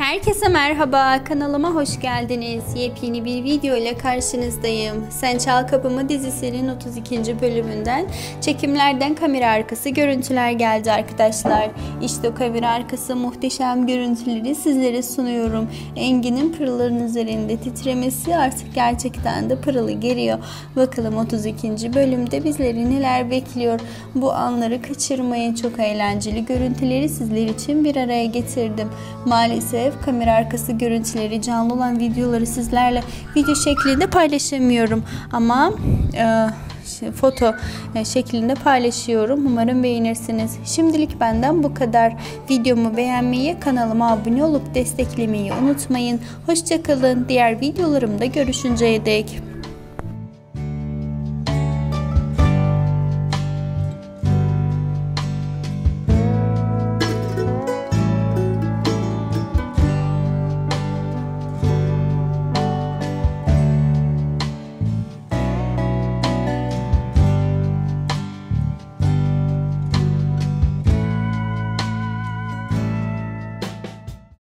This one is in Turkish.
Herkese merhaba, kanalıma hoş geldiniz. Yepyeni bir video ile karşınızdayım. Sen Çal Kapımı dizisinin 32. bölümünden çekimlerden kamera arkası görüntüler geldi arkadaşlar. İşte o kamera arkası muhteşem görüntüleri sizlere sunuyorum. Engin'in pırılların üzerinde titremesi artık gerçekten de pırılı geliyor. Bakalım 32. bölümde bizleri neler bekliyor. Bu anları kaçırmayın, çok eğlenceli görüntüleri sizler için bir araya getirdim. Maalesef kamera arkası görüntüleri, canlı olan videoları sizlerle video şeklinde paylaşamıyorum ama foto şeklinde paylaşıyorum. Umarım beğenirsiniz. Şimdilik benden bu kadar. Videomu beğenmeyi, kanalıma abone olup desteklemeyi unutmayın. Hoşça kalın. Diğer videolarımda görüşünceye dek.